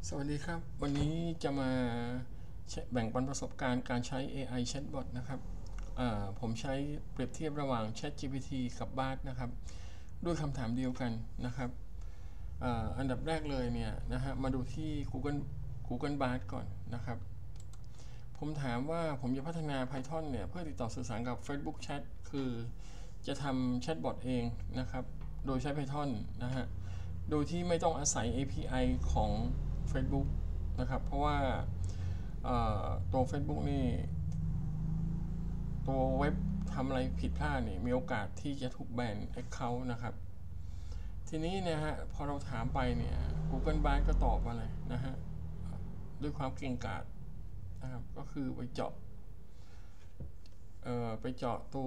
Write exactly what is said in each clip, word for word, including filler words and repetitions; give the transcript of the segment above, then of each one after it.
สวัสดีครับวันนี้จะมาแบ่งปันประสบการณ์การใช้ เอ ไอ Chatbot นะครับผมใช้เปรียบเทียบระหว่าง ChatGPT กับ Bard นะครับด้วยคำถามเดียวกันนะครับออันดับแรกเลยเนี่ยนะฮะมาดูที่ Google Google Bard ก่อนนะครับผมถามว่าผมจะพัฒนา Python เนี่ยเพื่อติดต่อสื่อสารกับ Facebook Chat คือจะทำ Chatbot เองนะครับโดยใช้ Python นะฮะโดยที่ไม่ต้องอาศัย เอ พี ไอ ของ Facebook นะครับเพราะว่าตัว Facebook นี่ตัวเว็บทำอะไรผิดพลาดนี่มีโอกาสที่จะถูกแบน Account นะครับทีนี้นะฮะพอเราถามไปเนี่ย Google Bard ก็ตอบมาเลยนะฮะด้วยความเก่งกาจนะครับก็คือไปเจาะไปเจาะตัว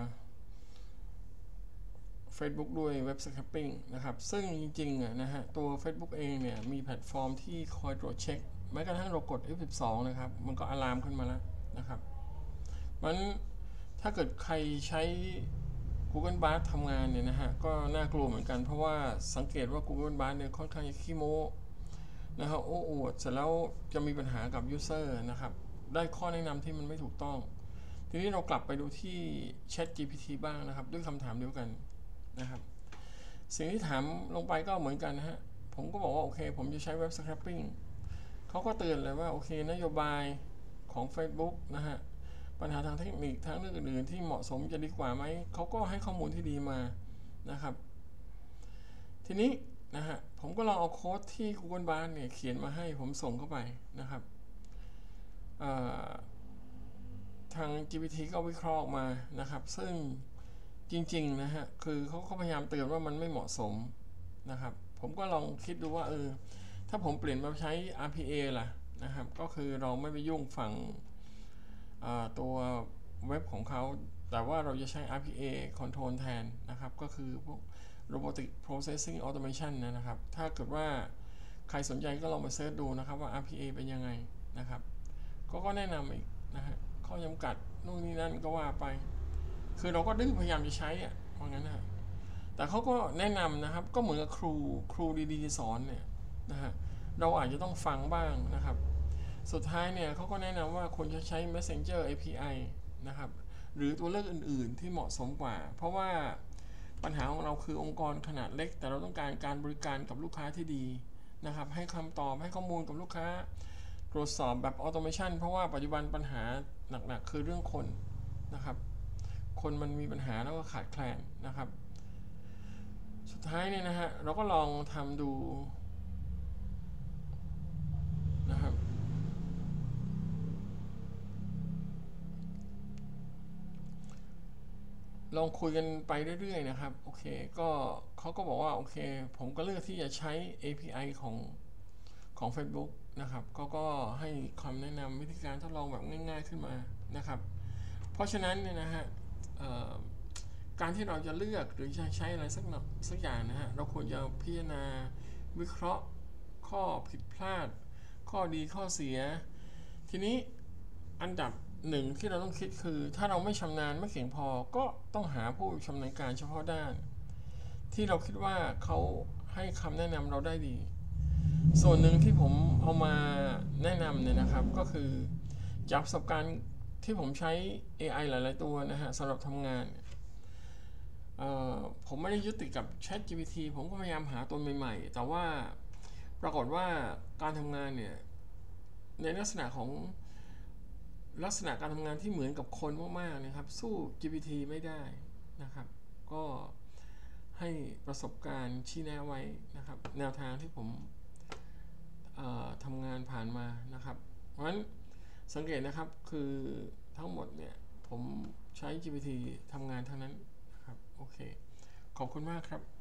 Facebook ด้วยเว็บสแครปปิ้งนะครับซึ่งจริงๆนะฮะตัว Facebook เองเนี่ยมีแพลตฟอร์มที่คอยตรวจเช็คแม้กระทั่งเรากด เอฟ สิบสอง นะครับมันก็อะลามขึ้นมาแล้วนะครับมันถ้าเกิดใครใช้ Google Bard ทำงานเนี่ยนะฮะก็น่ากลัวเหมือนกันเพราะว่าสังเกตว่า Google Bard เนี่ยค่อนข้างจะขี้โม้นะฮะโอ้อวดเสร็จแล้วจะมีปัญหากับ User นะครับได้ข้อแนะนำที่มันไม่ถูกต้องทีนี้เรากลับไปดูที่ ChatGPT บ้างนะครับด้วยคำถามเดียวกันนะครับสิ่งที่ถามลงไปก็เหมือนกันนะฮะผมก็บอกว่าโอเคผมจะใช้เว็บสแครปปิ้งเขาก็เตือนเลยว่าโอเคนโยบายของ Facebook นะฮะปัญหาทางเทคนิคทางเรื่องอื่นๆที่เหมาะสมจะดีกว่าไหมเขาก็ให้ข้อมูลที่ดีมานะครับทีนี้นะฮะผมก็ลองเอาโค้ดที่ Google Bard เนี่ยเขียนมาให้ผมส่งเข้าไปนะครับทาง จี พี ที ก็วิเคราะห์ออกมานะครับซึ่งจริงๆนะฮะคือเขาเขาพยายามเตือนว่ามันไม่เหมาะสมนะครับผมก็ลองคิดดูว่าเออถ้าผมเปลี่ยนมาใช้ อาร์ พี เอ ล่ะนะครับก็คือเราไม่ไปยุ่งฝั่งตัวเว็บของเขาแต่ว่าเราจะใช้ อาร์ พี เอ Control แทนนะครับก็คือพวก Robotic Processing Automation นะครับถ้าเกิดว่าใครสนใจก็ลองไปเสิร์ชดูนะครับว่า อาร์ พี เอ เป็นยังไงนะครับก็ก็แนะนำอีกนะฮะข้อจำกัดนู่นนี่นั่นก็ว่าไปคือเราก็ดื้อพยายามจะใช้อ่ะว่างั้นนะแต่เขาก็แนะนำนะครับก็เหมือนกับครูครูดีๆสอนเนี่ยนะฮะเราอาจจะต้องฟังบ้างนะครับสุดท้ายเนี่ยเขาก็แนะนำว่าควรจะใช้ Messenger เอ พี ไอ นะครับหรือตัวเลือกอื่นๆที่เหมาะสมกว่าเพราะว่าปัญหาของเราคือองค์กรขนาดเล็กแต่เราต้องการการบริการกับลูกค้าที่ดีนะครับให้คำตอบให้ข้อมูลกับลูกค้าตรวจสอบแบบออโตเมชันเพราะว่าปัจจุบันปัญหาหนักๆคือเรื่องคนนะครับคนมันมีปัญหาแล้วก็ขาดแคลนนะครับสุดท้ายเนี่ยนะฮะเราก็ลองทำดูนะครับลองคุยกันไปเรื่อยๆนะครับโอเคก็เขาก็บอกว่าโอเคผมก็เลือกที่จะใช้ เอ พี ไอ ของของ Facebook นะครับก็ก็ให้คำแนะนำวิธีการทดลองแบบง่ายๆขึ้นมานะครับเพราะฉะนั้นเนี่ยนะฮะการที่เราจะเลือกหรือจะใช้อะไรสักสักอย่างนะฮะเราควรจะพิจารณาวิเคราะห์ข้อผิดพลาดข้อดีข้อเสียทีนี้อันดับหนึ่งที่เราต้องคิดคือถ้าเราไม่ชำนาญไม่เก่งพอก็ต้องหาผู้ชำนาญการเฉพาะด้านที่เราคิดว่าเขาให้คำแนะนำเราได้ดีส่วนหนึ่งที่ผมเอามาแนะนำเนี่ยนะครับก็คือจากประสบการณ์ที่ผมใช้ เอ ไอ หลายๆตัวนะฮะสำหรับทำงานผมไม่ได้ยึดติดกับ ChatGPT ผมก็พยายามหาตัวใหม่ๆแต่ว่าปรากฏว่าการทำงานเนี่ยในลักษณะของลักษณะการทำงานที่เหมือนกับคนมากๆนะครับสู้ จี พี ที ไม่ได้นะครับก็ให้ประสบการณ์ชี้แนะไว้นะครับแนวทางที่ผมทำงานผ่านมานะครับเพราะฉะนั้นสังเกตนะครับคือทั้งหมดเนี่ยผมใช้ จี พี ที ทำงานทั้งนั้นนะครับโอเคขอบคุณมากครับ